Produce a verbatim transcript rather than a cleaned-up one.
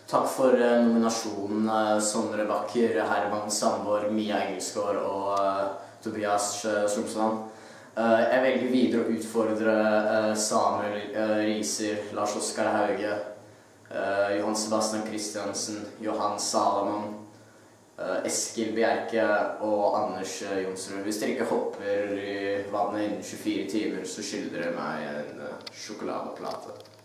Takk for uh, nominasjonen, uh, Sondre Bakker, Herman Sandborg, Mia Engelsgaard og uh, Tobias uh, Solmsland. Uh, jeg velger videre å utfordre uh, Samuel uh, Riser, Lars Oskar Hauge, uh, Johan Sebastian Christiansen, Johan Salomon, uh, Eskil Bjerke og Anders uh, Jonsrud. Hvis dere ikke hopper i vannet innen tjuefire timer, så skylder dere meg en uh, sjokoladeplate.